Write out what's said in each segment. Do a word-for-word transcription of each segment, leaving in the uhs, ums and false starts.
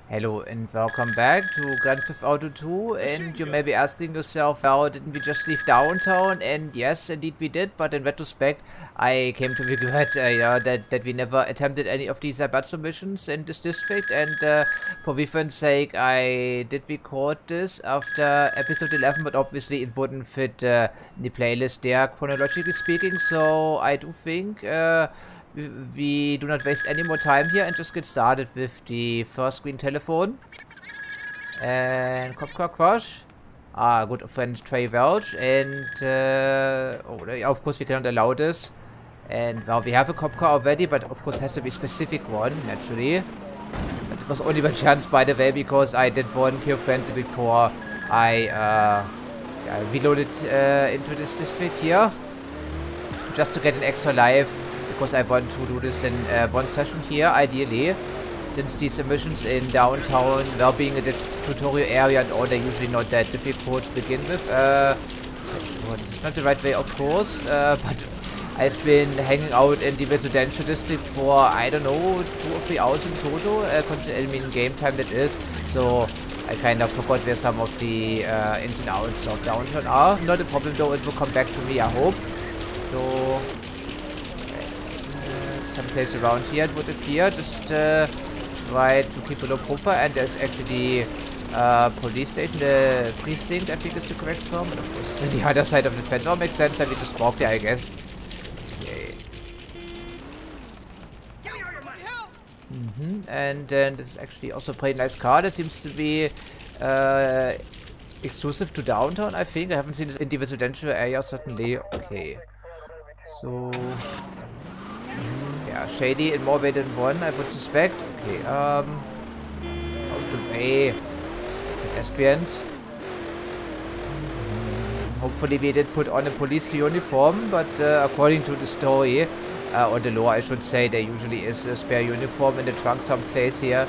Hello and welcome back to Grand Theft Auto two, and you may be asking yourself, well, didn't we just leave downtown? And yes, indeed we did, but in retrospect, I came to regret uh, yeah, that, that we never attempted any of these Abatso missions in this district, and uh, for reference sake, I did record this after episode eleven, but obviously it wouldn't fit uh, in the playlist there, chronologically speaking, so I do think... Uh, we do not waste any more time here and just get started with the first green telephone. And cop car crush. Ah, good friend Trey Welch. And, uh, oh, of course we cannot allow this. And, well, we have a cop car already, but of course has to be a specific one, naturally. But it was only by chance, by the way, because I did one kill frenzy before I, uh, yeah, reloaded uh, into this district here. Just to get an extra life. Because I want to do this in uh, one session here, ideally. Since these missions in downtown, well, being in the tutorial area and all, they're usually not that difficult to begin with. Uh, sure, this is not the right way, of course, uh, but I've been hanging out in the residential district for, I don't know, two or three hours in total. Uh, I mean, game time that is. So I kind of forgot where some of the uh, ins and outs of downtown are. Not a problem though, it will come back to me, I hope. So... someplace around here it would appear. Just uh, try to keep a low profile, and there's actually the uh, police station, the precinct, I think is the correct term, and of course it's on the other side of the fence. Oh, makes sense that we just walk there, I guess. Okay. Mm-hmm. And then this is actually also a pretty nice car that seems to be uh, exclusive to downtown, I think. I haven't seen this in the residential area, certainly. Okay. So... yeah, shady in more way than one, I would suspect. Okay, um... out the way. Pedestrians. Hopefully we did put on a police uniform, but uh, according to the story, uh, or the law I should say, there usually is a spare uniform in the trunk someplace here.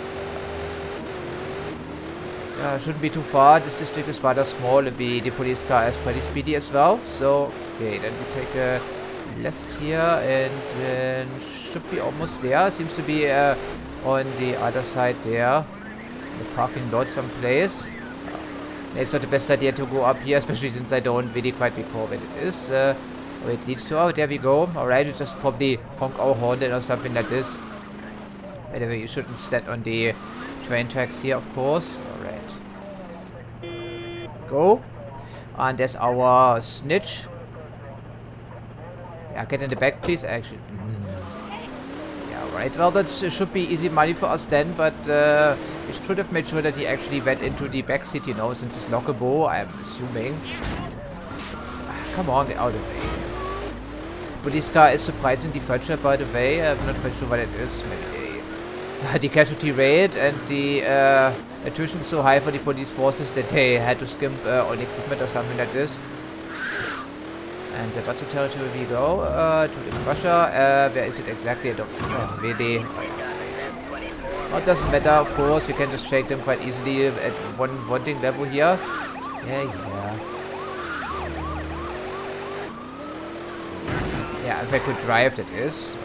Uh, shouldn't be too far. This district is rather small, and the, the police car is pretty speedy as well. So, okay, then we take a left here, and then should be almost there. Seems to be uh, on the other side there, in the parking lot someplace. Uh, it's not the best idea to go up here, especially since I don't really quite recall where it is. Uh, where it leads to. Oh, there we go. Alright, we just probably honk our horn or something like this. Anyway, you shouldn't stand on the train tracks here, of course. Alright. Go. And there's our snitch. Yeah, get in the back, please. Actually, mm. yeah, right. Well, that should be easy money for us then, but uh, we should have made sure that he actually went into the back seat, you know, since it's lockable, I'm assuming. Ah, come on, get out of the way. The police car is surprisingly fragile, by the way. I'm not quite sure what it is. Maybe a, the casualty rate and the uh, attrition is so high for the police forces that they had to skimp uh, on equipment or something like this. And the Abatso territory we go, uh, to the crusher. Uh, where is it exactly? I don't know, really. Oh, it doesn't matter, of course. We can just shake them quite easily at one wanting level here. Yeah, yeah. Yeah, if I could drive, that is.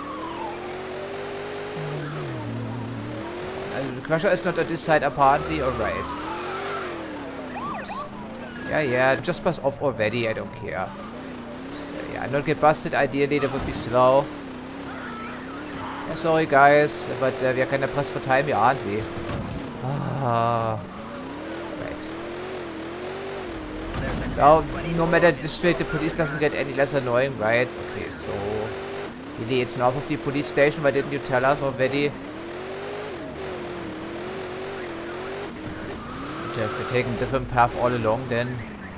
Uh, the crusher is not on this side, apparently. Alright. Oops. Yeah, yeah. Just pass off already. I don't care. Yeah, not get busted, ideally, that would be slow. Yeah, sorry guys, but uh, we are kind of pressed for time here, aren't we? Ah. Right. Well, no matter the district, the police doesn't get any less annoying, right? Okay, so... really, it's north of the police station, why didn't you tell us already? But if we're taking a different path all along, then...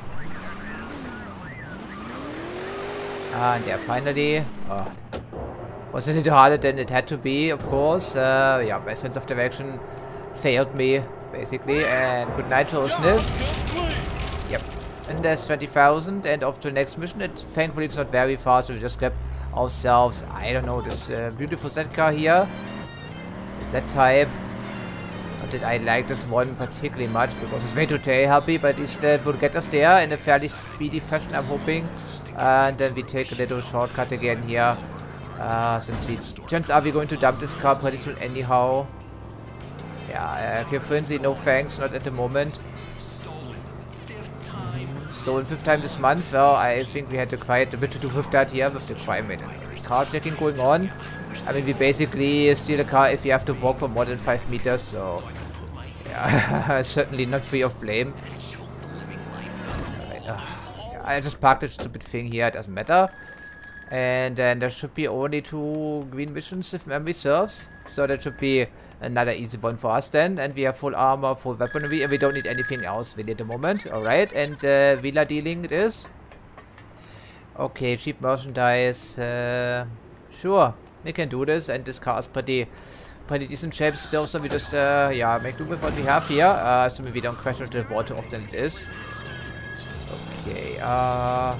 Ah, and yeah, finally. Oh, was a little harder than it had to be, of course. Uh, yeah, my sense of direction failed me, basically. And good night, Joe Sniff. Yep. And there's twenty thousand. And off to the next mission. It, thankfully, it's not very far, so we just grab ourselves, I don't know, this uh, beautiful Z car here. Z-type. Not that I like this one particularly much, because it's way too tail happy, but it uh, will get us there in a fairly speedy fashion, I'm hoping. And then we take a little shortcut again here. Uh, since we... chances are we're going to dump this car pretty soon anyhow. Yeah, uh, okay, frenzy, no thanks, not at the moment. Stolen fifth time this month. Well, I think we had to quite a bit to do with that here, with the crime rate and carjacking going on. I mean, we basically steal a car if you have to walk for more than five meters, so yeah, certainly not free of blame. Right, uh, yeah, I just parked that stupid thing here, it doesn't matter. And then there should be only two green missions if memory serves. So that should be another easy one for us then. And we have full armor, full weaponry, and we don't need anything else really at the moment. Alright, and uh, wheeler dealing it is. Okay, cheap merchandise. Uh, sure, we can do this. And this car is pretty pretty decent shape still. So we just, uh, yeah, make do with what we have here. Uh, so maybe we don't crash into the water often it is. Okay, uh...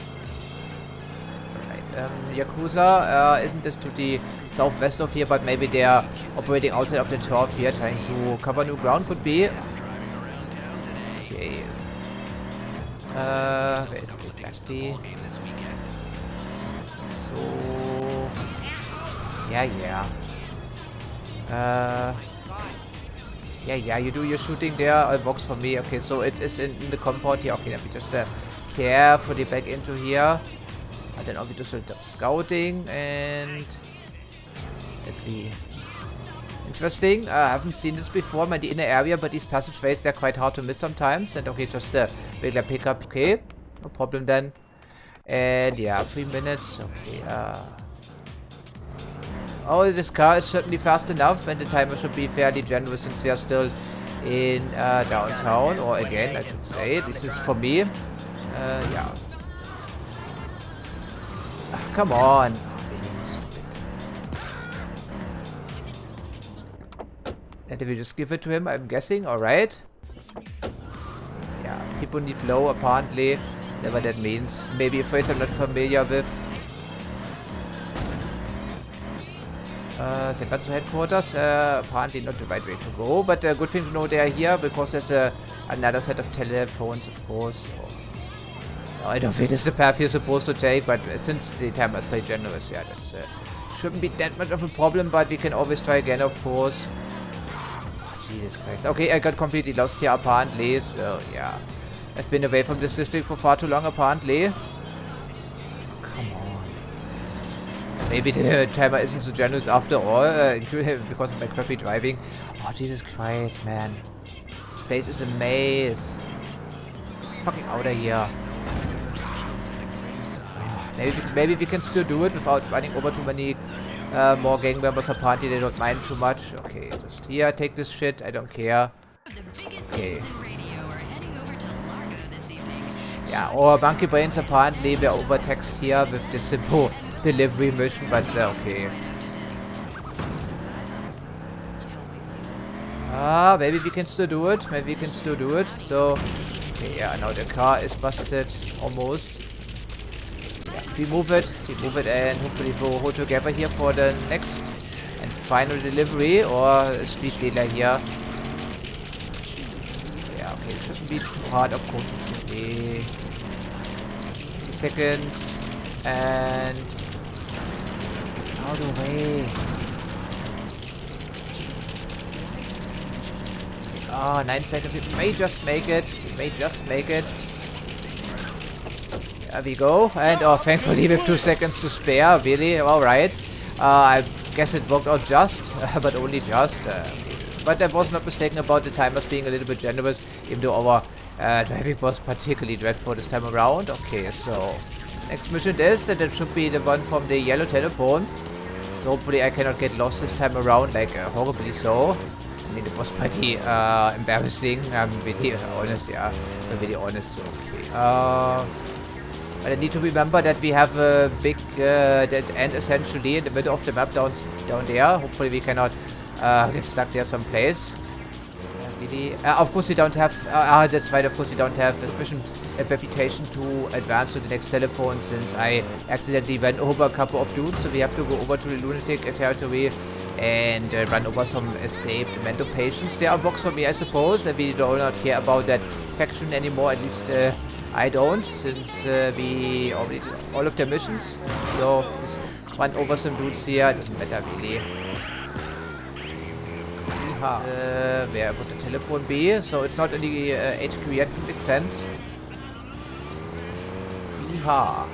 Um, Yakuza, uh, isn't this to the southwest of here, but maybe they are operating outside of the turf here, trying to cover new ground, could be. Okay. Uh, where is it exactly? So... Yeah, yeah. Uh... Yeah, yeah, you do your shooting there, it works for me. Okay, so it is in, in the compound here. Okay, let me just uh, carefully back into here. And then we do some scouting and that'd interesting. Uh, I haven't seen this before in the inner area, but these passageways, they're quite hard to miss sometimes. And okay, just a regular pickup. Okay, no problem then. And yeah, three minutes. Okay. Uh, oh, this car is certainly fast enough, and the timer should be fairly generous since we are still in uh, downtown. Or again, I should say, this is for me. Uh, yeah. Come on. And did we just give it to him, I'm guessing? Alright. Yeah, people need blow apparently. Whatever that means. Maybe a phrase I'm not familiar with. Uh, Senbatsu headquarters. Uh, apparently not the right way to go. But a uh, good thing to know they are here because there's uh, another set of telephones, of course. Oh. I don't think this is the path you're supposed to take, but since the timer is pretty generous, yeah, this uh, shouldn't be that much of a problem, but we can always try again, of course. Oh, Jesus Christ. Okay, I got completely lost here, apparently, so, yeah. I've been away from this district for far too long, apparently. Come on. Maybe the timer isn't so generous after all, uh, because of my crappy driving. Oh, Jesus Christ, man. This place is a maze. Get fucking out of here. Maybe, maybe we can still do it without running over too many uh, more gang members. Apparently they don't mind too much. Okay, just here, take this shit. I don't care. Okay. Yeah, or monkey brains apparently were overtaxed here with the simple delivery mission, but uh, okay. Ah, maybe we can still do it. Maybe we can still do it. So, okay, yeah, now the car is busted almost. We move it, we move it, and hopefully we'll hold together here for the next and final delivery or a street dealer here. Yeah, okay, it shouldn't be too hard, of course. It's only fifty seconds and out of the way. Ah, oh, nine seconds. We may just make it. We may just make it. There we go, and oh, thankfully with two seconds to spare, really, alright. Uh, I guess it worked out just, uh, but only just. Uh, but I was not mistaken about the timers being a little bit generous, even though our uh, driving was particularly dreadful this time around. Okay, so next mission is, and it should be the one from the yellow telephone. So hopefully I cannot get lost this time around, like uh, horribly so. I mean, it was pretty uh, embarrassing, I'm really honest, yeah, I'm really honest, so okay. Uh, But I need to remember that we have a big uh, dead end essentially in the middle of the map down down there. Hopefully we cannot uh, get stuck there someplace. Uh, really, uh, of course we don't have. Ah, uh, that's right. Of course we don't have sufficient uh, reputation to advance to the next telephone since I accidentally went over a couple of dudes. So we have to go over to the lunatic territory and uh, run over some escaped mental patients. They are works for me, I suppose. And we do not care about that faction anymore. At least. Uh, I don't, since uh, we already did all of the missions. So, just run over some dudes here, doesn't matter really. Aha. Uh, where would the telephone be? So it's not in the uh, H Q yet, makes sense. Yeehaw.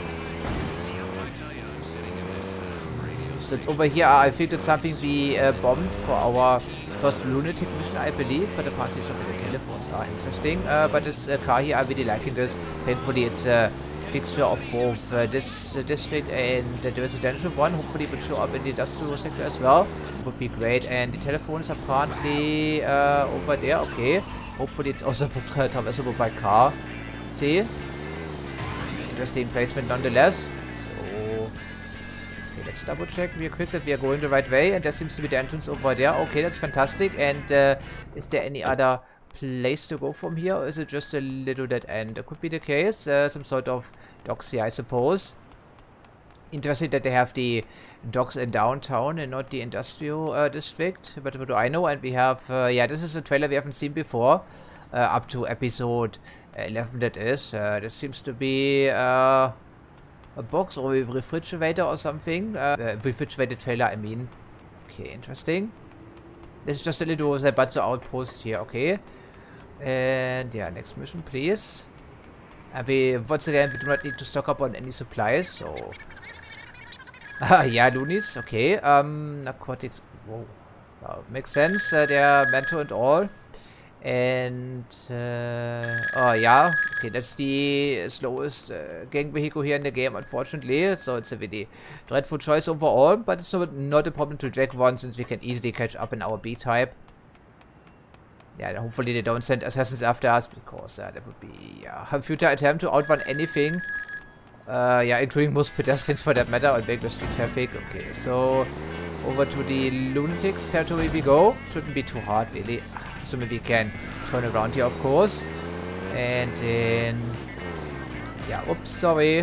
So it's over here. I think it's something we uh, bombed for our first lunatic mission, I believe. But apparently some of the telephones are interesting. Uh, but this uh, car here, I'm really liking this. Thankfully, it's a fixture of both uh, this uh, district and the residential one. Hopefully, it will show up in the industrial sector as well. Would be great. And the telephones apparently uh, over there. Okay. Hopefully, it's also traversable by car. See? Interesting placement nonetheless. So, okay, let's double check real quick that we are going the right way. And there seems to be the entrance over there. Okay, that's fantastic. And uh, is there any other place to go from here, or is it just a little dead end? That could be the case. Uh, some sort of docks here, I suppose. Interesting that they have the docks in downtown and not the industrial uh, district. But what do I know? And we have, uh, yeah, this is a trailer we haven't seen before. Uh, up to episode eleven, that is. Uh, this seems to be uh, a box or a refrigerator or something. Uh, uh, refrigerated trailer, I mean. Okay, interesting. This is just a little Zaibatsu outpost here, okay. And yeah, next mission, please. And we, once again, we do not need to stock up on any supplies, so... yeah, loonies, okay. Um, narcotics, whoa. Wow, makes sense, uh, they're mental and all. And, uh, oh yeah, okay, that's the slowest uh, gang vehicle here in the game, unfortunately. So it's a really dreadful choice overall, but it's not, not a problem to drag one since we can easily catch up in our B-type. Yeah, hopefully they don't send assassins after us, because uh, that would be yeah, a futile attempt to outrun anything. Uh, yeah, including most pedestrians for that matter, or big street traffic. Okay, so over to the lunatics territory we go. Shouldn't be too hard, really. So maybe we can turn around here, of course. And then... yeah, oops, sorry.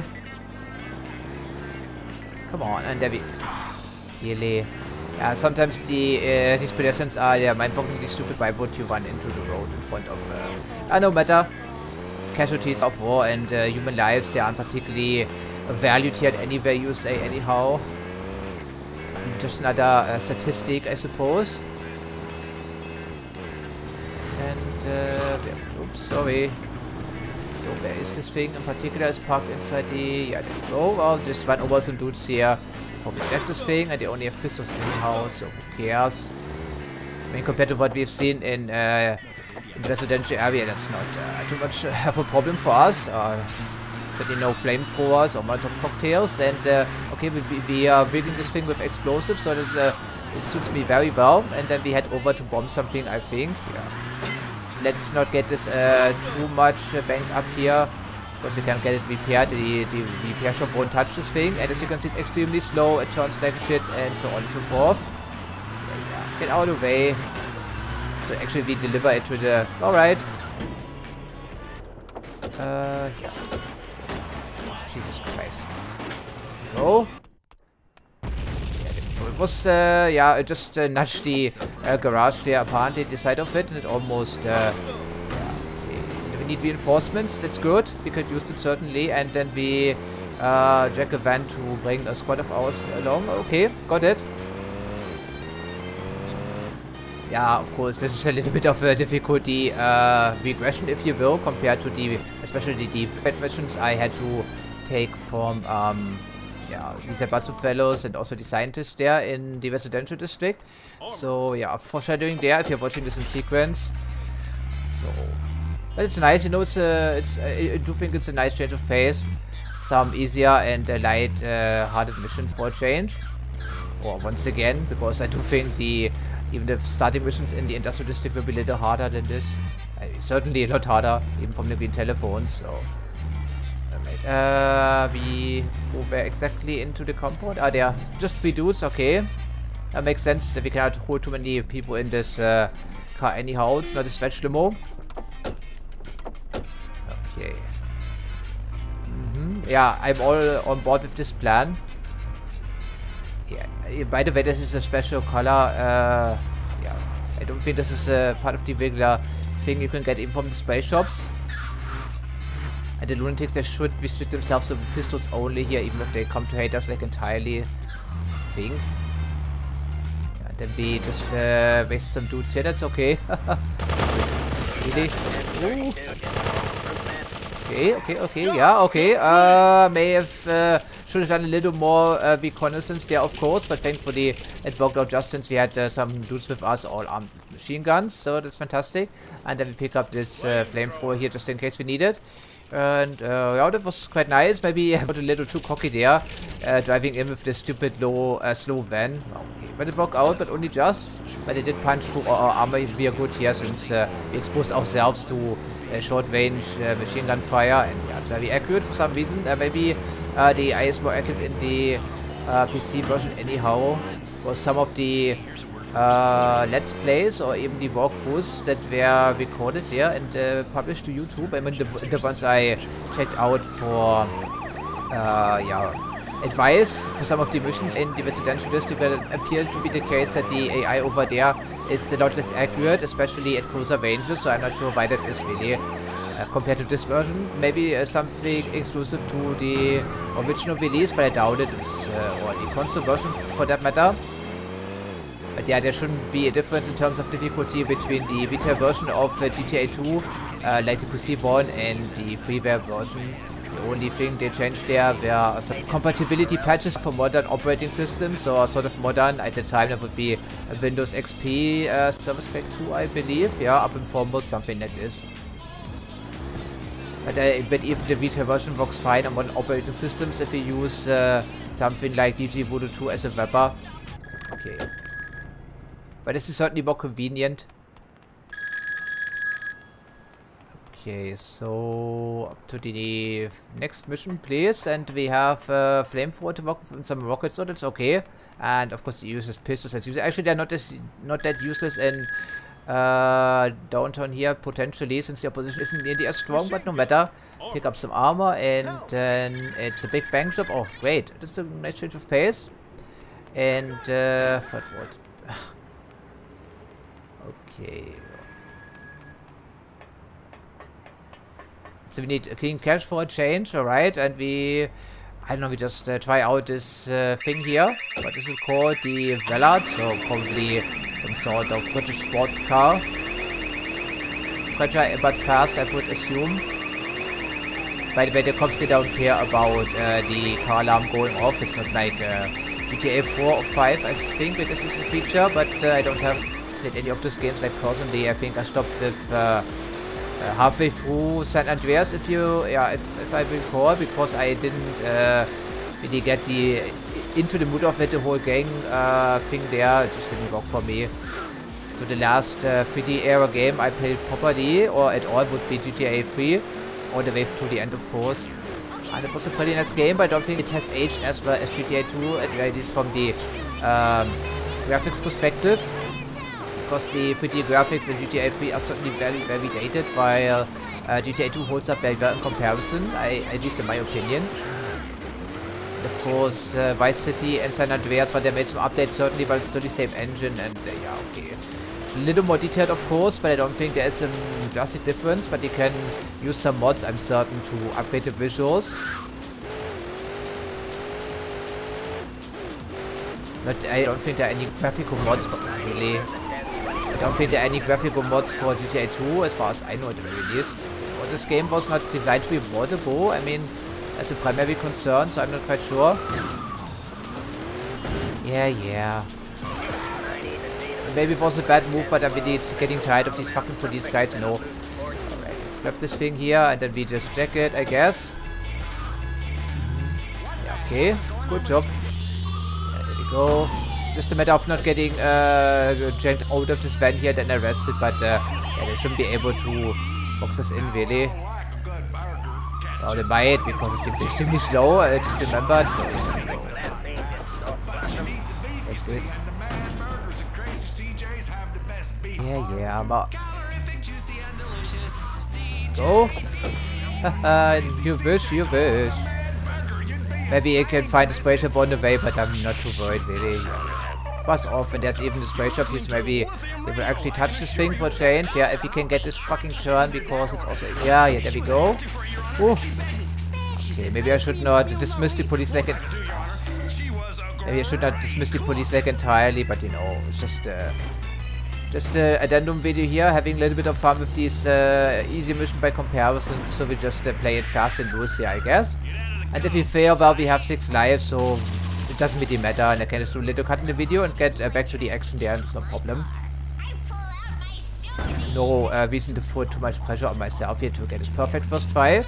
Come on, and there we... really... yeah, sometimes the uh, these pedestrians are yeah, mind-bogglingly stupid. Why would you run into the road in front of... Uh, uh, no matter. Casualties of war and uh, human lives, they aren't particularly valued here at any way you say anyhow. Just another uh, statistic, I suppose. And, uh, yeah, oops, sorry. So where is this thing in particular? Is parked inside the... yeah, there we go. I'll just run over some dudes here. Probably get this thing, and they only have pistols anyhow, so who cares? I mean, compared to what we've seen in, uh, in the residential area, that's not uh, too much uh, of a problem for us. Uh, certainly no flamethrowers or Molotov cocktails, and uh, okay, we, we are building this thing with explosives, so that uh, it suits me very well. And then we head over to bomb something, I think. Yeah. Let's not get this uh, too much uh, banked up here, because we can get it repaired. The, the repair shop won't touch this thing, and as you can see, it's extremely slow. It turns like shit, and so on and so forth. Yeah, yeah. Get out of the way. So actually, we deliver it to the... alright. Uh, yeah. Jesus Christ. Go. It was, uh, yeah, it just uh, nudged the uh, garage there, apparently, the side of it, and it almost, uh, yeah, okay. We need reinforcements, that's good, we could use it certainly, and then we, uh, jack a van to bring a squad of ours along, okay, got it. Yeah, of course, this is a little bit of a difficulty, uh, regression, if you will, compared to the, especially the bad missions I had to take from, um, yeah, these Zaibatsu fellows and also the scientists there in the residential district. So yeah, foreshadowing there if you're watching this in sequence. So, but it's nice, you know. It's a, it's. A, I do think it's a nice change of pace. Some easier and uh, light-hearted uh, missions for a change. Or once again, because I do think the even the starting missions in the industrial district will be a little harder than this. Uh, certainly a lot harder, even from the green telephones. So. Uh, we go where exactly into the compound? Ah, there are just three dudes, okay. That makes sense that we cannot hold too many people in this uh, car anyhow. It's not a stretch limo. Okay. Mm-hmm. Yeah, I'm all on board with this plan. Yeah, by the way, this is a special color. Uh, yeah, I don't think this is a part of the regular thing you can get in from the spray shops. And the lunatics, they should restrict themselves to pistols only here, even if they come to hate us like entirely. I think. Yeah, And then we just uh, waste some dudes here. That's okay. Really? Ooh. Okay, okay, okay, yeah, okay. Uh, may have, uh, should have done a little more uh, reconnaissance there, of course, but thankfully it worked out just since we had uh, some dudes with us all armed with machine guns, so that's fantastic. And then we pick up this uh, flamethrower here just in case we need it. And, uh, yeah, that was quite nice. Maybe I got a little too cocky there, uh, driving in with this stupid low, uh, slow van. Okay, but it worked out, but only just. But it did punch through our armor. We are good here since uh, we exposed ourselves to uh, short-range uh, machine gun fire. And yeah, it's very accurate for some reason. Uh, maybe uh, the A I is more accurate in the uh, P C version anyhow. For some of the uh, Let's Plays or even the walkthroughs that were recorded there and uh, published to YouTube. I mean, the, the ones I checked out for, uh, yeah, advice for some of the missions in the residential district, it appeared to be the case that the A I over there is a lot less accurate, especially at closer ranges, so I'm not sure why that is really. Uh, compared to this version, maybe uh, something exclusive to the original release, but I doubt it, it's, uh, or the console version for that matter. But yeah, there shouldn't be a difference in terms of difficulty between the retail version of uh, G T A two, uh, like the P C one, and the freeware version. The only thing they changed there were some compatibility patches for modern operating systems, so sort of modern. At the time that would be a Windows X P uh, Service Pack two, I believe. Yeah, up and foremost, something like this. But, uh, but even the retail version works fine on modern operating systems if you use uh, something like dgVoodoo two as a wrapper. Okay. But this is certainly more convenient. Okay, so up to the next mission, please. And we have uh, flamethrower to work with and some rockets, so that's okay. And of course, he uses pistols. That's useless. Actually, they're not as not that useless in uh, downtown here potentially, since the opposition isn't nearly as strong. But no matter, pick up some armor, and then it's a big bank job. Oh, great! This is a nice change of pace. And uh, what? Okay. So we need a clean cache for a change, alright, and we, I don't know, we just uh, try out this uh, thing here. What is it called? The Vellard, so probably some sort of British sports car. Fragile but fast, I would assume. By the way, the cops, they don't care about uh, the car alarm going off. It's not like uh, G T A four or five, I think that this is a feature, but uh, I don't have played any of those games. Like personally, I think I stopped with uh, uh, halfway through San Andreas, if you, yeah, if, if I recall, because I didn't uh, really get the into the mood of it. The whole gang uh, thing there it just didn't work for me. So the last uh, three D era game I played properly or at all would be G T A three, all the way to the end, of course. And it was a pretty nice game, but I don't think it has aged as well as G T A two, at least from the um, graphics perspective. Because the three D graphics in G T A three are certainly very, very dated, while uh, G T A two holds up very well in comparison, I, at least in my opinion. And of course, uh, Vice City and San Andreas, but they made some updates certainly, but it's still the same engine, and uh, yeah, okay. A little more detailed, of course, but I don't think there is a drastic difference, but you can use some mods, I'm certain, to upgrade the visuals. But I don't think there are any graphical mods for really. I don't think there are any graphical mods for G T A two, as far as I know at the very least. Well, this game was not designed to be moddable, I mean, as a primary concern, so I'm not quite sure. Yeah, yeah. Maybe it was a bad move, but I'm really getting tired of these fucking police guys, no. Alright, let's grab this thing here, and then we just check it, I guess. Yeah, okay, good job. Yeah, there we go. Just a matter of not getting uh, janked out of this van here, then arrested, but uh, yeah, they shouldn't be able to box us in, really. Well, they might, because it feels extremely slow, I just remembered. Like this. Yeah, yeah, but... Go! Haha, you wish, you wish. Maybe I can find a spray shop on the way, but I'm not too worried, really. Buzz off, and there's even the spray shop here, so maybe they will actually touch this thing for change. Yeah, if we can get this fucking turn, because it's also... Yeah, yeah, there we go. Ooh. Okay, maybe I should not dismiss the police like it. Maybe I should not dismiss the police like entirely, but you know, it's just uh, just an addendum video here, having a little bit of fun with these uh, easy mission by comparison, so we just uh, play it fast and loose here, I guess. And if we fail, well, we have six lives, so it doesn't really matter, and I can just do a little cut in the video and get uh, back to the action there, and it's no problem. No uh, reason to put too much pressure on myself here to get it perfect first try.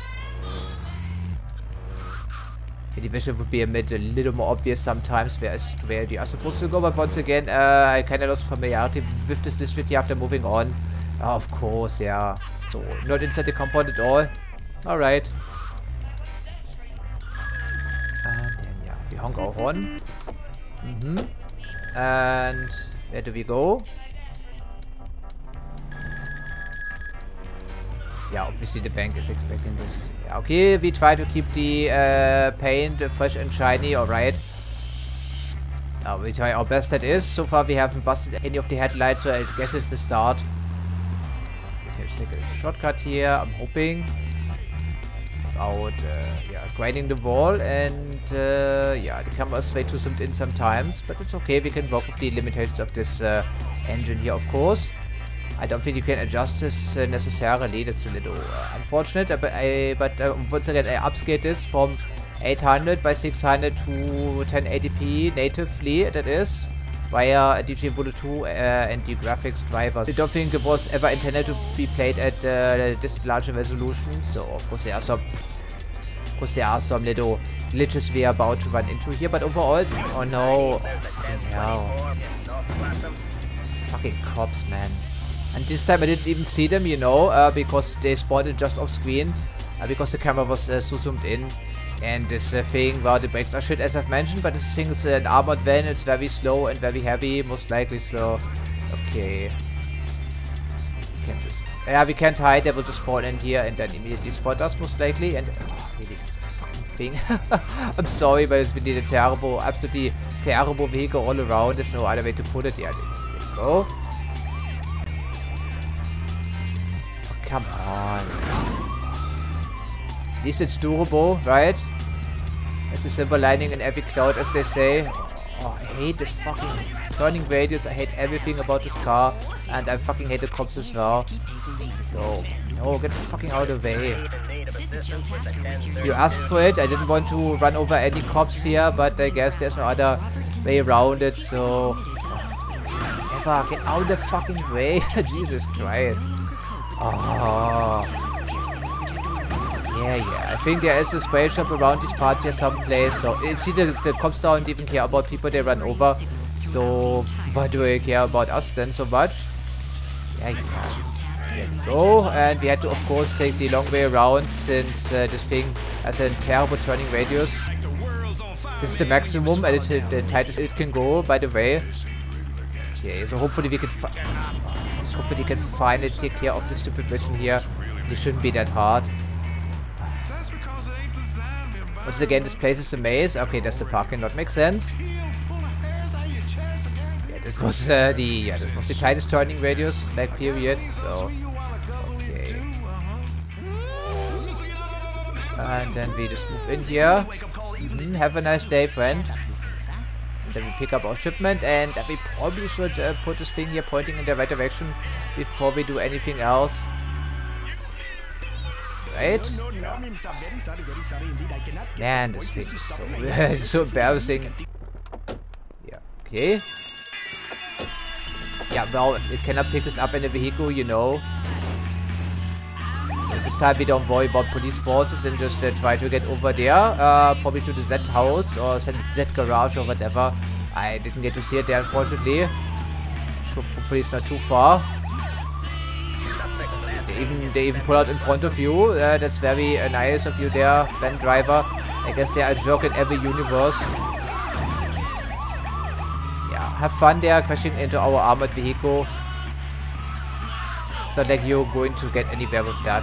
The vision would be a, bit, a little more obvious sometimes where, is, where you are supposed to go, but once again, uh, I kind of lost familiarity with this district here after moving on. Uh, of course, yeah. So, not inside the compound at all. Alright. And then, yeah, we honk our horn. Mm-hmm. And where do we go? Yeah, obviously the bank is expecting this. Yeah, okay, we try to keep the uh, paint fresh and shiny, alright. Uh, we try our best, that is. So far we haven't busted any of the headlights, so I guess it's the start. We can just take a shortcut here, I'm hoping. Without uh, yeah, grinding the wall, and uh, yeah, the camera is way too zoomed in sometimes, but it's okay, we can work with the limitations of this uh, engine here, of course. I don't think you can adjust this uh, necessarily. That's a little uh, unfortunate. Uh, but I, but uh, once again, I upscaled this from eight hundred by six hundred to ten eighty p natively. That is via dgVoodoo two uh, and the graphics drivers. I don't think it was ever intended to be played at uh, this larger resolution. So of course there are some, of course there are some little glitches we are about to run into here. But overall, oh no, oh, fucking hell, fucking cops, man. And this time I didn't even see them, you know, uh, because they spawned just off screen, uh, because the camera was uh, so zoomed in. And this uh, thing, well, the brakes are shit as I've mentioned, but this thing is uh, an armored van, it's very slow and very heavy, most likely, so, okay. We can just, yeah, we can't hide, they will just spawn in here and then immediately spot us, most likely, and, oh, really, this fucking thing. I'm sorry, but it's really a terrible, absolutely terrible vehicle all around, there's no other way to put it, yeah, there we go. Come on. At least it's durable, right? There's a silver lining in every cloud, as they say. Oh, I hate this fucking turning radius. I hate everything about this car. And I fucking hate the cops as well. So, no, get fucking out of the way. You asked for it. I didn't want to run over any cops here, but I guess there's no other way around it, so... Never, get out of the fucking way. Jesus Christ. Oh. Yeah, yeah. I think there is a spray shop around these parts here someplace. So, you see, the, the cops don't even care about people they run over. So, why do they care about us then so much? Yeah, yeah. There we go. And we had to, of course, take the long way around since uh, this thing has a terrible turning radius. This is the maximum and it's the tightest it can go, by the way. Okay, so hopefully we can... Hopefully you can finally take care of this stupid mission here. It shouldn't be that hard. Once again, this place is a maze. Okay, that's the parking lot. Makes sense. Yeah, that was uh, the yeah, that was the tightest turning radius, like period. So okay. And then we just move in here. Mm-hmm. Have a nice day, friend. And then we pick up our shipment, and we probably should uh, put this thing here pointing in the right direction before we do anything else. Right? Man, this thing is so, it's so embarrassing. Yeah, okay. Yeah, well, it cannot pick us up in the vehicle, you know. This time we don't worry about police forces and just uh, try to get over there, uh, probably to the Z house or Z garage or whatever. I didn't get to see it there, unfortunately. Hopefully it's not too far. They even they even pull out in front of you. Uh, that's very uh, nice of you there, van driver. I guess they are a joke in every universe. Yeah, have fun there, crashing into our armored vehicle. It's not like you're going to get anywhere with that.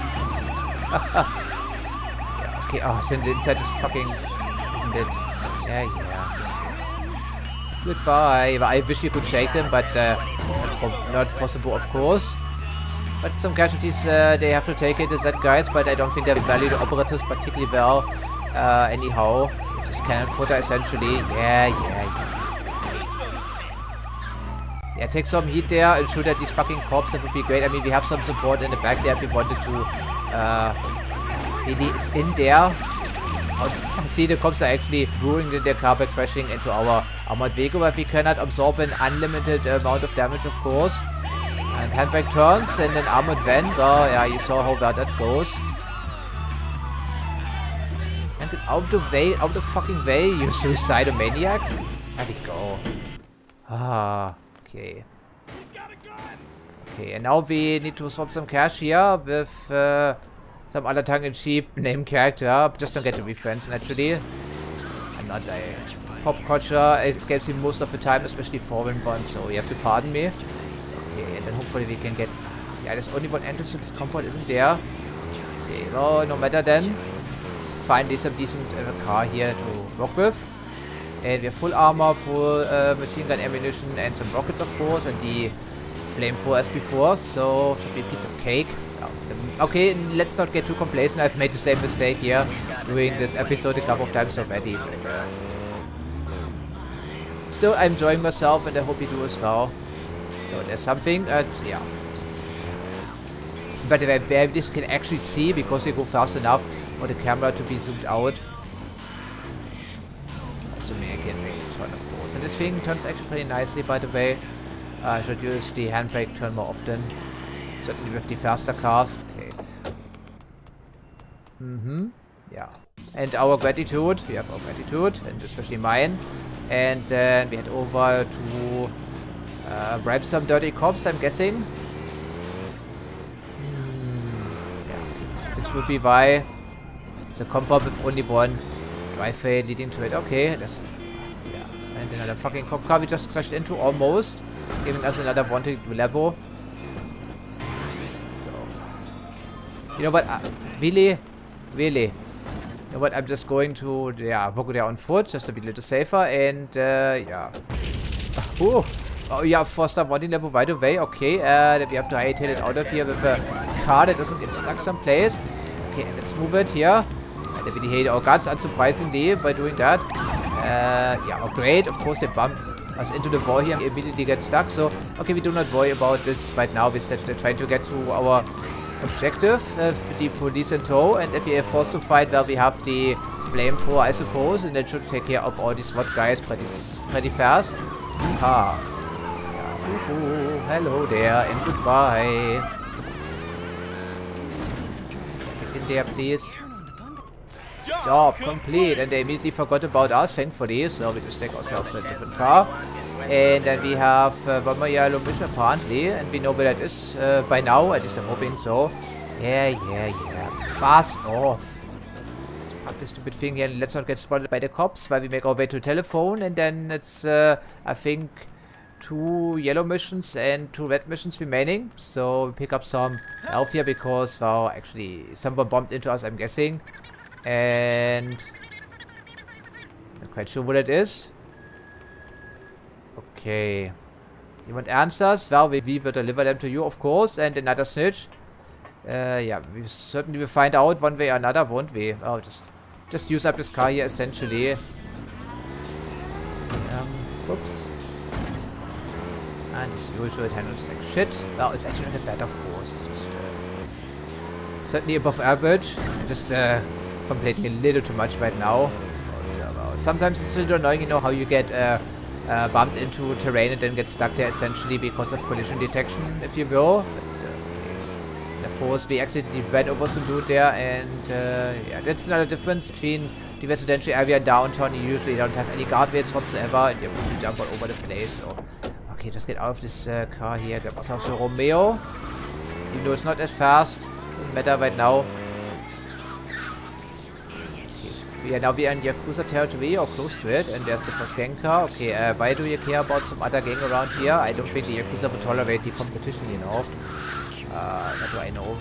Yeah, okay, oh, the inside is fucking, isn't it? Yeah, yeah. Goodbye. I wish you could shake them, but uh, not possible, of course. But some casualties, uh, they have to take it, the Z guys, but I don't think they value the operatives particularly well. Uh, anyhow, Just cannon footer essentially. Yeah, yeah, yeah. Yeah, take some heat there and shoot at these fucking cops. That would be great. I mean, we have some support in the back there if we wanted to. Uh, really, it's in there. I see the cops are actually ruining their car by crashing into our armored vehicle, but we cannot absorb an unlimited amount of damage, of course. And handbrake turns and an armored van. Well, yeah, you saw how bad that goes. And get out of the way, out of the fucking way, you suicidal maniacs. There we go. Ah. Okay. Okay, and now we need to swap some cash here with uh, some other tongue-in-cheek name character. Just don't get to be friends, naturally. I'm not a pop culture. It escapes me most of the time, especially foreign ones, so you have to pardon me. Okay, and then hopefully we can get... Yeah, there's only one entrance to this compound, isn't there? Okay, well, no matter then. Finally some decent uh, car here to work with. And we have full armor, full uh, machine gun ammunition, and some rockets, of course, and the flamethrower as before, so should be a piece of cake. Oh, okay, let's not get too complacent. I've made the same mistake here doing this episode a couple of times already. Still, I'm enjoying myself, and I hope you do as well. So there's something, uh, yeah. But where this can actually see, because we go fast enough for the camera to be zoomed out. Assuming I can make it turn, of course. And this thing turns actually pretty nicely, by the way. Uh, I should use the handbrake turn more often. Certainly with the faster cars. Okay. Mm-hmm. Yeah. And our gratitude. We have our gratitude, and especially mine. And then we head over to uh, bribe some dirty cops, I'm guessing. Mm, yeah. This would be why it's a compound with only one driveway leading to it. Okay, that's... Yeah. And another fucking cop car we just crashed into, almost. Giving us another wanted level. So. You know what? Uh, really? Really? You know what? I'm just going to, yeah, walk there on foot, just to be a little safer. And, uh, yeah. Oh, oh yeah, four star wanting level right away. Okay, uh, then we have to hightail it out of here with a car that doesn't get stuck someplace. Okay, and let's move it here. And then we hate our guns, unsurprisingly, by doing that. Uh, yeah, oh, great. Of course, they bumped us into the wall here and immediately get stuck. So, okay, we do not worry about this right now. We're trying to get to our objective, uh, the police in tow. And if we are forced to fight, well, we have the flamethrower, I suppose. And that should take care of all these SWAT guys pretty, pretty fast. Ah. Yeah. Ooh, hello there and goodbye. Get in there, please. Job complete, and they immediately forgot about us, thankfully, so we just take ourselves a different car. And then we have uh, one more yellow mission apparently, and we know where that is uh, by now, at least I'm hoping so. Yeah, yeah, yeah. Fast off. Let's park this stupid thing here and let's not get spotted by the cops while we make our way to the telephone. And then it's, uh, I think, two yellow missions and two red missions remaining. So we pick up some health here because, well, actually, someone bumped into us, I'm guessing. And not quite sure what it is. Okay. You want answers? Well, we, we will deliver them to you, of course. And another snitch. Uh, yeah, we certainly will find out one way or another, won't we? Oh, just just use up this car here, essentially. Um, whoops. And as usual, it handles like shit. Well, it's actually not bad, of course. It's just uh, certainly above average. Just uh. Completely a little too much right now. So, well, sometimes it's a little annoying, you know, how you get uh, uh, bumped into terrain and then get stuck there essentially because of collision detection, if you will. But, uh, and of course, we accidentally ran over some dude there, and uh, yeah, that's another difference between the residential area and downtown. You usually don't have any guardrails whatsoever, and you have to jump all over the place. So, okay, just get out of this uh, car here. Grab ourselves a Romeo. Even though it's not as fast, doesn't matter right now. Yeah, now we are in Yakuza territory or close to it, and there's the first gang car. Okay, uh, why do you care about some other gang around here? I don't think the Yakuza would tolerate the competition, you know. Uh, what do I know?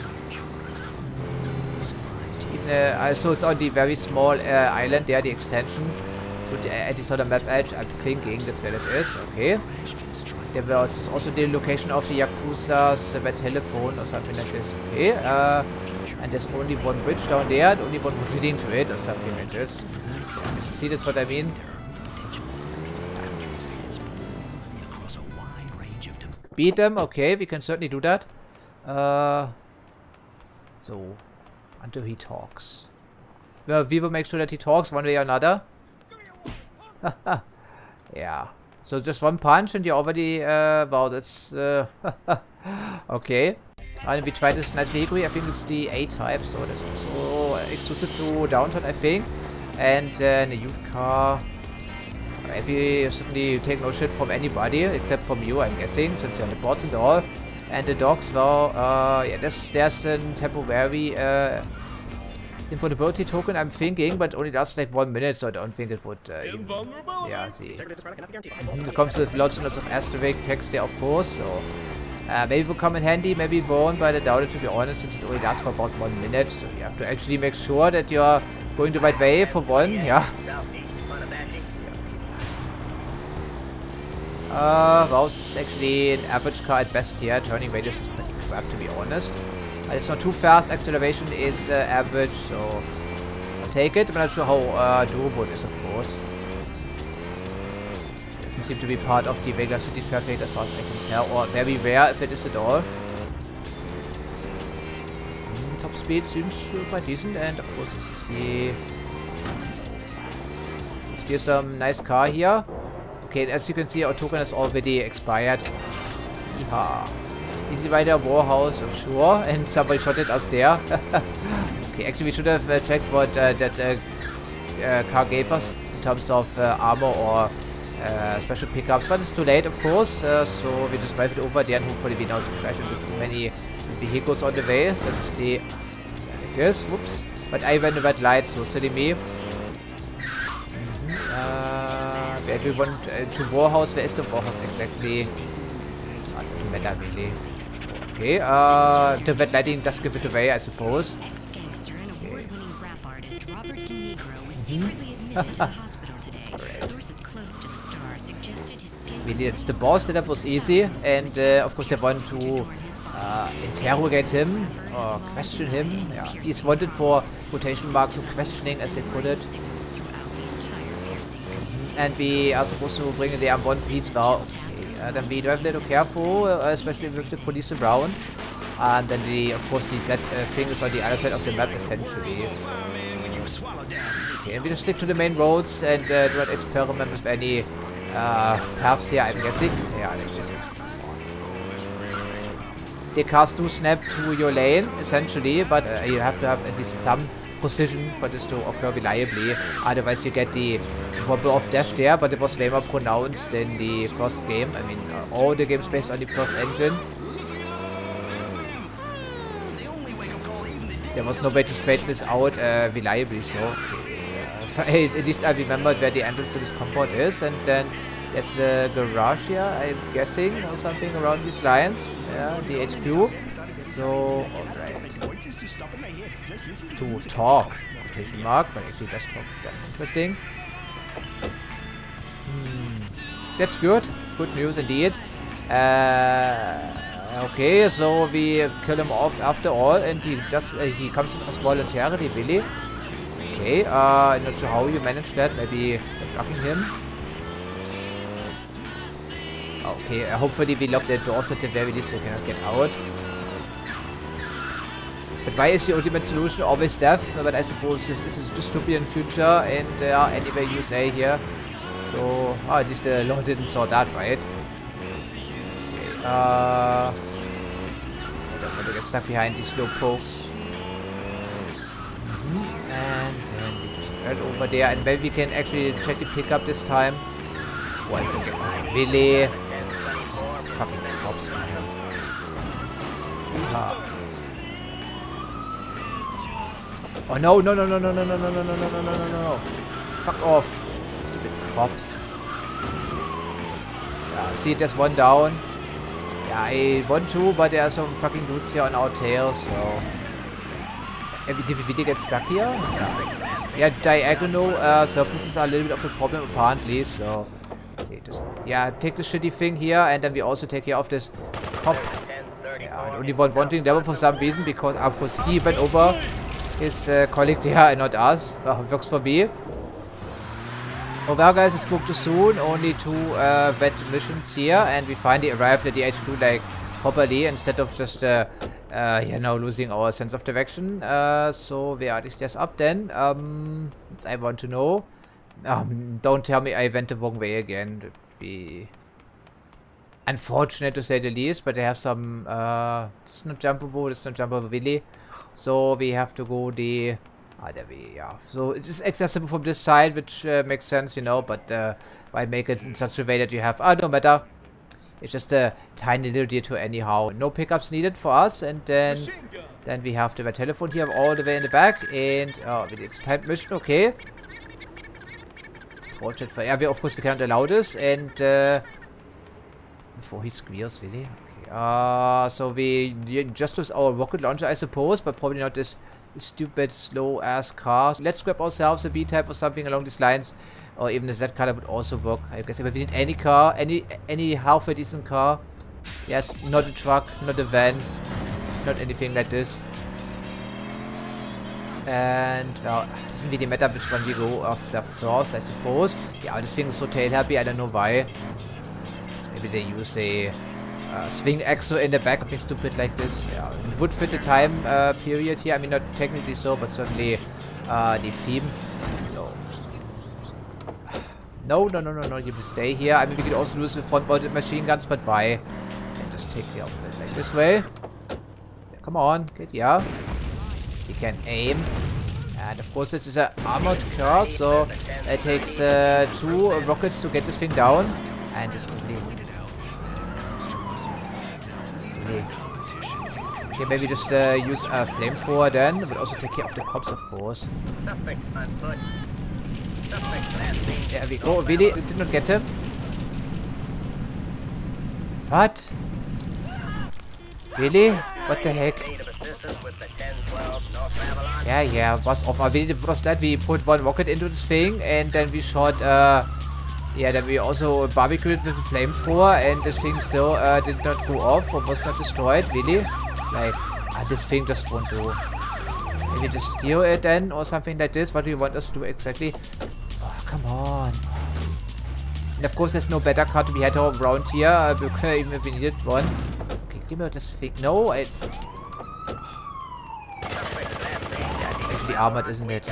Even, uh, so it's on the very small uh, island there, the extension to the, uh, at the southern map edge. I'm thinking that's where it is. Okay. There was also the location of the Yakuza's uh, telephone or something like this. Okay. Uh, And there's only one bridge down there and only one leading to it or something like this. See, that's what I mean? Beat them, okay, we can certainly do that. Uh, so, until he talks. Well, we will make sure that he talks one way or another. Yeah. So just one punch and you're already, uh, well, that's, uh, okay. And we tried this nice vehicle. I think it's the A type, so that's also exclusive to downtown, I think. And then a used car. Maybe certainly take no shit from anybody except from you, I'm guessing, since you're the boss and all. And the dogs, well, uh, yeah, there's, there's a temporary uh, invulnerability token, I'm thinking, but only lasts like one minute, so I don't think it would. Uh, even, yeah, see. It comes with lots and lots of asterisk text there, of course, so. Uh, maybe it will come in handy, maybe it won't, but I doubt it, to be honest, since it only lasts for about one minute. So you have to actually make sure that you're going the right way for one, yeah. Uh, well, it's actually an average car at best here. Turning radius is pretty crap, to be honest. But it's not too fast. Acceleration is uh, average, so I'll take it. I'm not sure how uh, durable it is, of course. Doesn't seem to be part of the regular city traffic, as far as I can tell, or very rare if it is at all. Mm, top speed seems uh, quite decent, and of course, this is the. Steal some nice car here. Okay, and as you can see, our token has already expired. Yeehaw. Easy Rider Warhouse, of sure, and somebody shot at us there. Okay, actually we should have uh, checked what uh, that uh, uh, car gave us in terms of uh, armor or uh, special pickups, but it's too late, of course, uh, so we just drive it over there and hopefully we don't crash into too many vehicles on the way, since the... like this, whoops. But I ran the red light, so silly me. Mm-hmm. uh, where do you want uh, to Warhouse? Where is the Warhouse exactly? Oh, it doesn't matter really. Okay, uh, the red lighting does give it away, I suppose. Okay. Mm-hmm. Really, it's the boss. That was easy, and uh, of course they want to uh, interrogate him or question him. Yeah, he's wanted for quotation marks of questioning, as they put it. Mm-hmm. And we are supposed to bring in the arm one piece. Well, okay. uh, then we drive a little careful, uh, especially with the police around. And then the, of course, the Z uh, thing is on the other side of the map, essentially. Okay, and we just stick to the main roads and uh, do not experiment with any uh, paths here, I'm guessing. Yeah, I'm guessing. The cars do snap to your lane, essentially, but uh, you have to have at least some precision for this to occur reliably. Otherwise, you get the wobble of death there, but it was way more pronounced than the first game. I mean, uh, all the games based on the first engine. There was no way to straighten this out uh, reliably, so uh, at least I remembered where the entrance to this compound is, and then there's a garage here, I'm guessing, or something around these lines. Yeah, the H Q. So, alright. To talk, quotation mark, but actually does talk. Interesting. Hmm. That's good. Good news indeed. Uh... Okay, so we kill him off after all, and he does. Uh, he comes to us voluntarily, really. Okay, uh, I'm not sure how you managed that. Maybe trucking him. Okay, uh, hopefully we lock the doors at the very least so he cannot get out. But why is the ultimate solution always death? But I suppose this is a dystopian future, and uh, anyway U S A here. So, oh, at least the law didn't saw that, right? Uh, I don't want to get stuck behind these slow pokes. Mm-hmm. And then we just right over there, and maybe we can actually check the pickup this time. Oh, I think uh, really fucking cops, man. Ah. Oh no no no no no no no no no no no no no no no! Fuck off, stupid cops. Yeah, see, there's one down. Yeah, I want to, but there are some fucking dudes here on our tail, so... Uh, did we really get stuck here? Yeah, yeah, diagonal uh, surfaces are a little bit of a problem, apparently, so... Okay, just... Yeah, take the shitty thing here, and then we also take care of this cop. Yeah, only one wanting level for some reason, because of course he went over his uh, colleague there and not us. Well, works for me. Oh well, guys, I spoke too soon. Only two uh, wet missions here, and we finally arrived at the H Q like properly instead of just uh, uh, you know, losing our sense of direction. Uh, so where are these stairs up then? Um, I want to know. Um, don't tell me I went the wrong way again. That'd be unfortunate to say the least, but they have some, uh, it's not jumpable, it's not jumpable really. So we have to go the, ah, there we, yeah. So it's accessible from this side, which uh, makes sense, you know, but uh, why make it in such a way that you have, ah, no matter. It's just a tiny little detour anyhow. No pickups needed for us, and then, then we have the red telephone here all the way in the back, and, oh, it's a timed mission, okay. Yeah, we, of course we cannot allow this, and uh, before he squeals, really? Okay. Uh, so we just use our rocket launcher, I suppose, but probably not this stupid slow ass car. So let's grab ourselves a B type or something along these lines, or even a Z color would also work. I guess if we need any car, any any half a decent car. Yes, not a truck, not a van, not anything like this. And, well, it doesn't really matter which one we go after first, I suppose. Yeah, this thing is so tail happy, I don't know why. Maybe they use a uh, swing axle in the back, something stupid like this. Yeah, it would fit the time uh, period here. I mean, not technically so, but certainly uh, the theme. So, no, no, no, no, no, you will stay here. I mean, we could also use the front-mounted machine guns, but why? And just take the outfit like this way. Yeah, come on, get yeah. You can aim, and of course this is an armored car, so it takes uh, two rockets to get this thing down, and it's completely. Okay, maybe just uh, use a flamethrower then, but also take care of the cops, of course. There we go. Really, did not get him. What? Really? What the heck? Yeah, yeah, was off. I mean, it was that we put one rocket into this thing, and then we shot, uh, yeah, then we also barbecued with a flamethrower, and this thing still uh, did not go off or was not destroyed, really. Like, ah, this thing just won't do. Maybe just steal it then, or something like this. What do you want us to do exactly? Oh, come on. And of course, there's no better car to be had around here, uh, even if we needed one. Okay, give me this thing. No, I... armored, isn't it?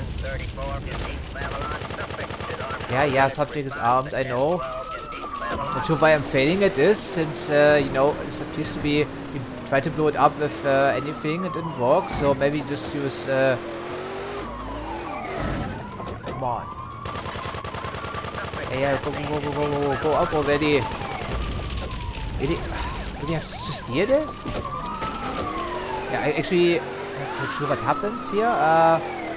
Yeah, yeah, something is armed, I know. Not sure why I'm failing at this, since, uh, you know, this appears to be, we tried to blow it up with uh, anything, it didn't work, so maybe just use, uh... come on. Yeah, yeah, go, go, go, go, go, go, go up already. Really? Really have to steer this? Yeah, I actually... not sure what happens here. Uh,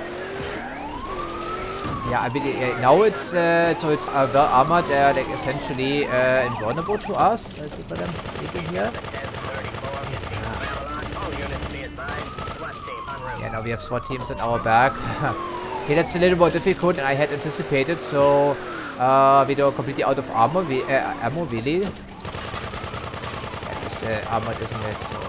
yeah, I mean, uh, now it's uh, so it's uh, well armored, uh, like essentially uh, invulnerable to us. Let's see what I'm thinking here. Yeah. Yeah, now we have SWAT teams on our back. Okay, that's a little more difficult than I had anticipated. So uh, we don't completely out of armor. We uh, ammo really. Yeah, it's uh, armored, isn't it? So.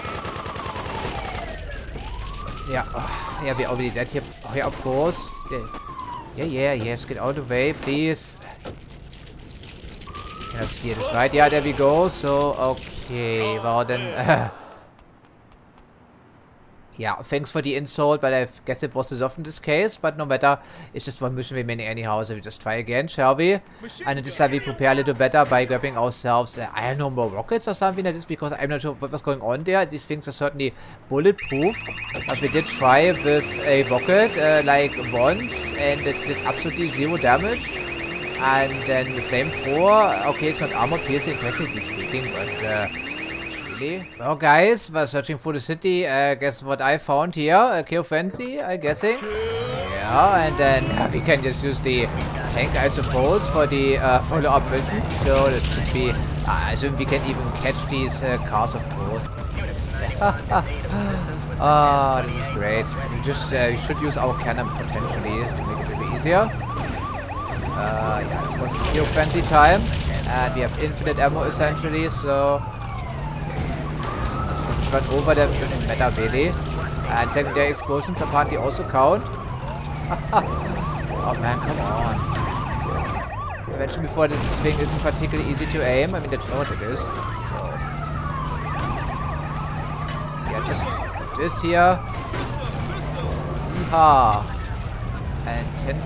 Yeah, uh, yeah, we're already dead here. Oh, yeah, of course. Yeah, yeah, yeah, yes, get out of the way, please. Cannot steer this, right? Yeah, there we go. So, okay, well then. Uh, yeah, thanks for the insult, but I guess it was often this case. But no matter, it's just one mission remaining anyhow, so we just try again, shall we? And this time we prepare a little better by grabbing ourselves, uh, I don't know, more rockets or something like this, because I'm not sure what was going on there. These things are certainly bulletproof, but we did try with a rocket, uh, like once, and it did absolutely zero damage. And then the flamethrower, okay, it's not armor piercing technically speaking, but uh, really? Well, guys, we're searching for the city. Uh, guess what I found here? A kill frenzy, I'm guessing. Yeah, and then uh, we can just use the tank, I suppose, for the uh, follow-up mission. So that should be. Uh, I assume we can even catch these uh, cars, of course. Ah, oh, this is great. We just uh, we should use our cannon potentially to make it a little bit easier. Uh, yeah, it's was kill frenzy time, and we have infinite ammo essentially. So. gets run over, that doesn't matter really. And secondary explosions apparently also count. Oh man, come on. I mentioned before this thing isn't particularly easy to aim. I mean, that's not what it is. So, yeah, just this here. Yeehaw. And ten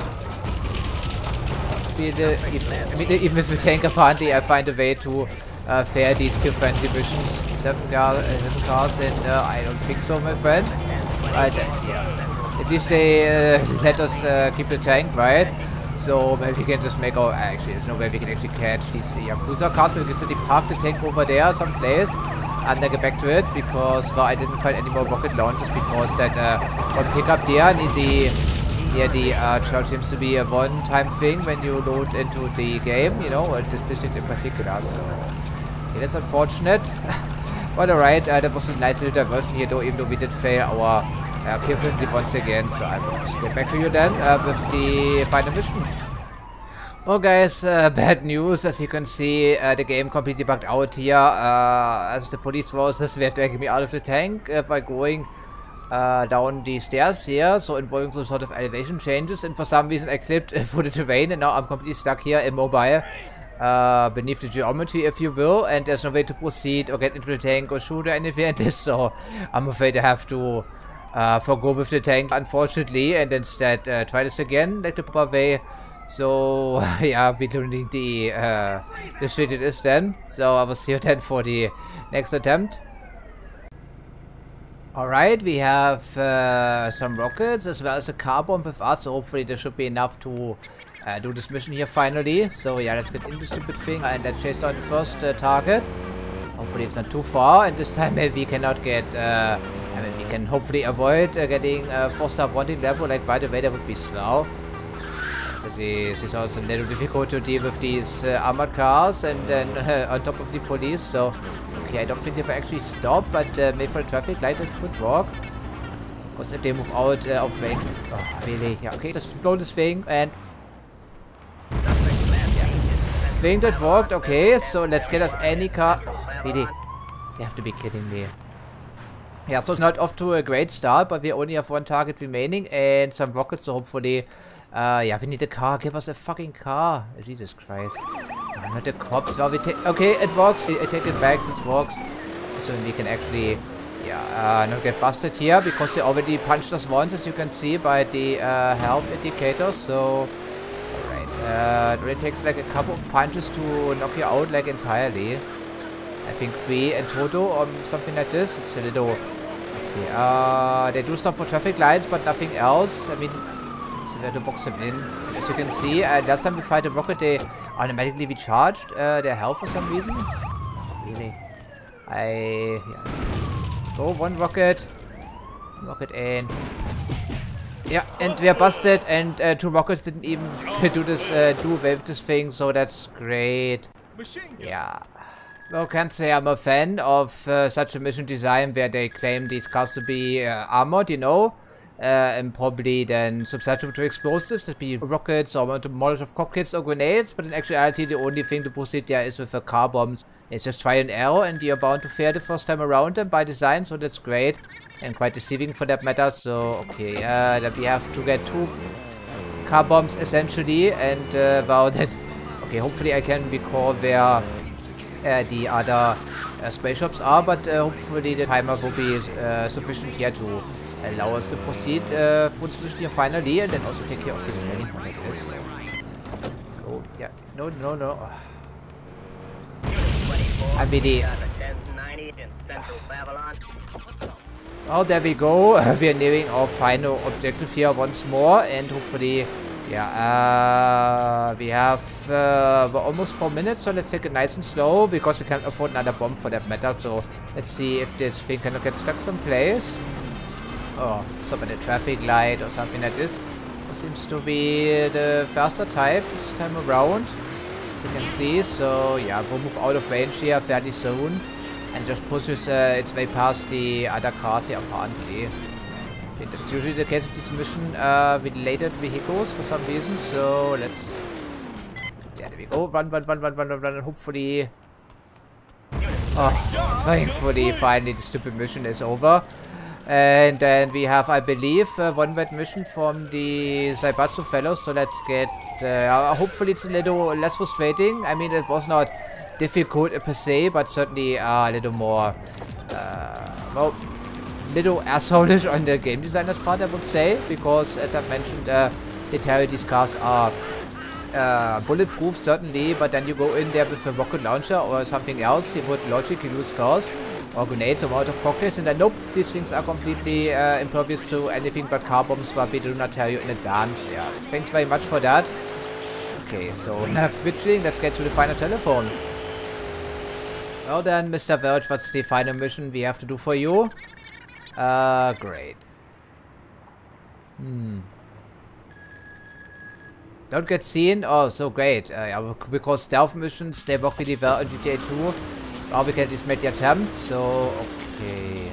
be the, even, I mean, even with the tank apparently I find a way to uh, fare these kill-friendly missions. Seven, car, uh, seven cars and uh, I don't think so, my friend. But uh, yeah, at least they uh, let us uh, keep the tank, right? So maybe we can just make our... Actually, there's no way we can actually catch these Yakuza cars. We can simply park the tank over there someplace and then get back to it, because well, I didn't find any more rocket launchers, because that uh, one pickup there near the... Yeah, the uh, church seems to be a one-time thing when you load into the game, you know, or this district in particular, so... Okay, that's unfortunate. But alright, uh, that was a nice little diversion here, though, even though we did fail our uh, kill frenzy once again, so I will just get back to you then uh, with the final mission. Well guys, uh, bad news. As you can see, uh, the game completely bugged out here, uh, as the police forces were dragging me out of the tank uh, by going Uh, down the stairs here, so involving some sort of elevation changes, and for some reason I clipped uh, for the terrain, and now I'm completely stuck here immobile uh, beneath the geometry, if you will, and there's no way to proceed or get into the tank or shoot or anything like this, so I'm afraid I have to uh, forgo with the tank, unfortunately, and instead uh, try this again, like the proper way. So yeah, we're doing the uh, the shit it is then, so I will see you then for the next attempt. Alright, we have uh, some rockets as well as a car bomb with us, so hopefully there should be enough to uh, do this mission here finally. So yeah, let's get in this stupid thing and let's chase down the first uh, target. Hopefully it's not too far, and this time maybe we cannot get, uh, I mean we can hopefully avoid uh, getting a uh, four star wanting level, like right away that would be slow. So this is also a little difficult to deal with these uh, armored cars and then uh, on top of the police, so okay, I don't think they will actually stop, but uh, maybe for the traffic light it could work. Because if they move out uh, of range, oh, really, yeah, okay, just blow this thing and yeah, think that worked, okay, so let's get us any car, oh, really, you have to be kidding me. Yeah, so it's not off to a great start, but we only have one target remaining and some rockets, so hopefully, uh, yeah, we need a car. Give us a fucking car. Jesus Christ. Oh, not the cops. Well, we take. Okay, it works. I take it back. This works. So we can actually, yeah, uh, not get busted here, because they already punched us once, as you can see by the uh, health indicator. So, alright. Uh, it really takes like a couple of punches to knock you out, like entirely. I think three in total or something like this. It's a little... Okay, uh, they do stuff for traffic lights, but nothing else. I mean, so we have to box them in. As you can see, uh, last time we fight a rocket, they automatically recharged uh, their health for some reason. Oh, really? I... Yeah. Go, one rocket. Rocket in. Yeah, and we are busted, and uh, two rockets didn't even do this, uh, do away with this thing, so that's great. Yeah. Well, can't say I'm a fan of uh, such a mission design where they claim these cars to be uh, armored, you know, uh, and probably then susceptible to explosives, that be rockets or Molotov cockpits or grenades, but in actuality the only thing to proceed there is with the car bombs. It's just try and error, and you're bound to fail the first time around them by design, so that's great, and quite deceiving for that matter. So, okay, uh, that we have to get two car bombs essentially, and uh, well, that, okay, hopefully I can recall where Uh, the other uh, space shops are, but uh, hopefully the timer will be uh, sufficient here to allow us to proceed uh, through this mission here finally, and then also take care of this landing point like this. Go, yeah, no, no, no. I'm really... Oh, there we go. We are nearing our final objective here once more, and hopefully... Yeah, uh, we have uh, we're almost four minutes, so let's take it nice and slow, because we can't afford another bomb for that matter. So let's see if this thing can get stuck someplace. Oh, stop at a traffic light or something like this. It seems to be the faster type this time around, as you can see. So yeah, we'll move out of range here fairly soon, and just pushes uh, its way past the other cars here apparently. That's usually the case of this mission uh, with related vehicles for some reason, so let's... Yeah, there we go. Run, run, run, run, run, run, run, and hopefully... Oh, thankfully, finally, the stupid mission is over. And then we have, I believe, uh, one red mission from the Zaibatsu fellows. So let's get... Uh, hopefully it's a little less frustrating. I mean, it was not difficult per se, but certainly uh, a little more... Uh, well, little asshole-ish on the game designer's part, I would say. Because, as I've mentioned, uh, they tell you these cars are... Uh, bulletproof, certainly, but then you go in there with a rocket launcher or something else you would logically use first, or grenades or Molotov cocktails, and then nope, these things are completely uh, impervious to anything but car bombs, but we do not tell you in advance. Yeah, thanks very much for that. Okay, so enough bitching, let's get to the final telephone. Well then, Mister Verge, what's the final mission we have to do for you? Uh, great. Hmm. Don't get seen? Oh, so great. Uh, yeah, because stealth missions, they work really well in G T A two. Or we can at least make the attempt, so... Okay.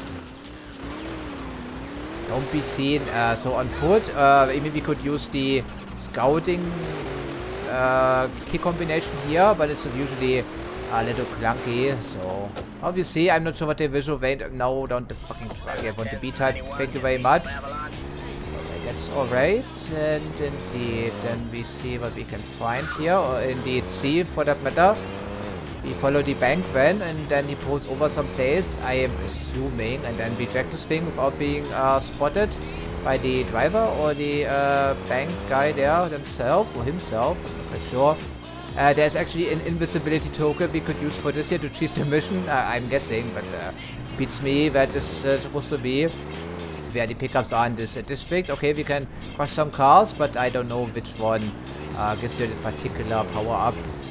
Don't be seen. Uh, so on foot, uh, maybe we could use the scouting uh, key combination here, but it's usually a little clunky, so... Obviously, I'm not sure what the visual... Wait, no, don't the fucking try. I want the B-type. Thank you very much. That's alright, and indeed, then we see what we can find here, or indeed see, for that matter. We follow the bank van, and then he pulls over some place, I am assuming, and then we track this thing without being uh, spotted by the driver or the uh, bank guy there themselves, or himself, I'm not quite sure. Uh, there's actually an invisibility token we could use for this here to cheese the mission, uh, I'm guessing, but uh, beats me that is uh, supposed to be where the pickups are in this uh, district. Okay, we can crush some cars, but I don't know which one uh, gives you the particular power up. So.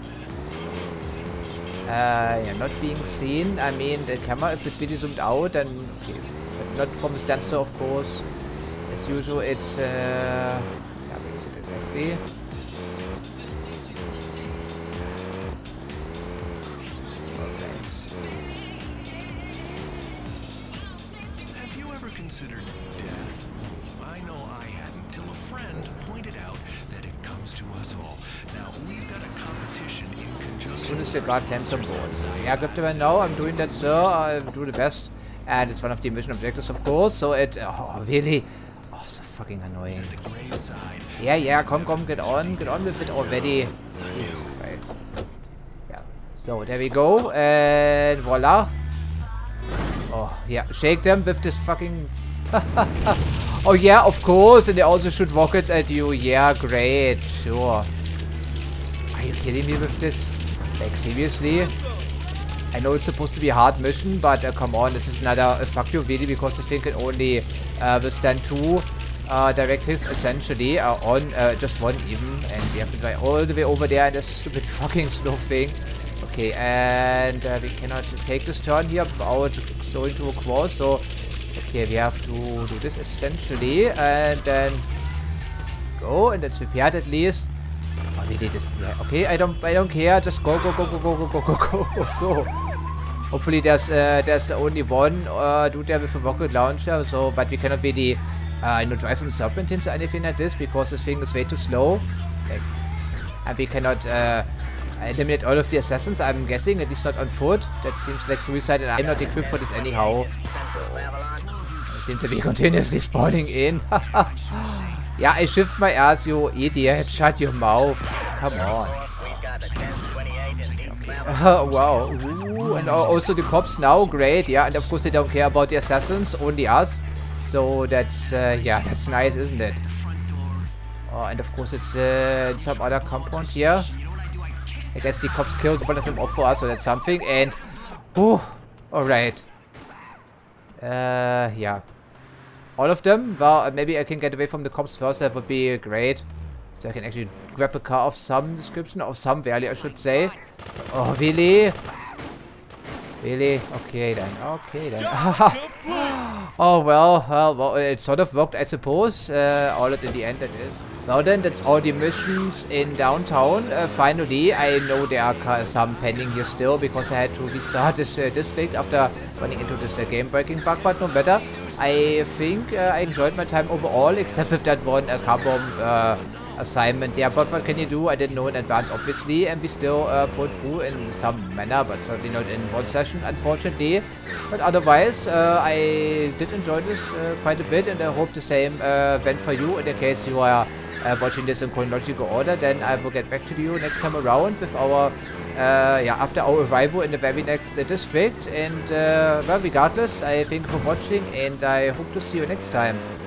Uh, yeah, not being seen. I mean, the camera, if it's really zoomed out, then okay, but not from a standstill, of course. As usual, it's uh, yeah, where is it exactly? As soon as the guard climbs on board. So, yeah, good to know. I'm doing that, sir. I'll do the best. And it's one of the mission objectives, of course. So it... Oh, really? Oh, so fucking annoying. Yeah, yeah, come, come, get on. Get on with it already. Jesus Christ. Yeah. So, there we go. And voila. Oh, yeah. Shake them with this fucking... Oh, yeah, of course. And they also shoot rockets at you. Yeah, great. Sure. Are you kidding me with this? Like, seriously? I know it's supposed to be a hard mission, but uh, come on, this is another uh, fuck you, really, because this thing can only uh, withstand two uh, direct hits, essentially, uh, on uh, just one even, and we have to drive all the way over there in this stupid fucking slow thing. Okay, and uh, we cannot take this turn here without slowing to a crawl, so okay, we have to do this essentially, and then go, and that's repaired at least. Oh, we did this. Yeah. Okay, I don't, I don't care. Just go, go, go, go, go, go, go, go, go, go. Hopefully, there's, uh, there's only one uh, dude there with a rocket launcher. So, but we cannot really, uh, you know, drive from serpentines or anything like this because this thing is way too slow. Okay. And we cannot uh, eliminate all of the assassins. I'm guessing, at least not on foot. That seems like suicide, and I'm not equipped for this anyhow. So, I seem to be continuously spawning in. Yeah, I shift my ass, you idiot. Shut your mouth. Come on. Okay. Uh, wow. Ooh, and also the cops now. Great. Yeah, and of course they don't care about the assassins. Only us. So that's, uh, yeah, that's nice, isn't it? Oh, and of course it's uh, in some other compound here. I guess the cops killed one of them off for us, so that's something. And, oh, alright. Uh, yeah. All of them? Well, maybe I can get away from the cops first. That would be great. So I can actually grab a car of some description, of some value, I should say. Oh, really? Really? Okay, then. Okay, then. Oh, well, well, well, it sort of worked, I suppose. Uh, all in the end, that is. Well, then, that's all the missions in downtown. Uh, finally, I know there are some pending here still because I had to restart this uh, district after running into this uh, game-breaking bug, but no matter. I think uh, I enjoyed my time overall, except with that one uh, car bomb uh, assignment. Yeah, but what can you do? I didn't know in advance, obviously, and we still uh, pulled through in some manner, but certainly not in one session, unfortunately. But otherwise, uh, I did enjoy this uh, quite a bit, and I hope the same uh, went for you. In the case you are uh, watching this in chronological order, then I will get back to you next time around with our, uh, yeah, after our arrival in the very next uh, district. And, uh, well, regardless, I thank you for watching, and I hope to see you next time.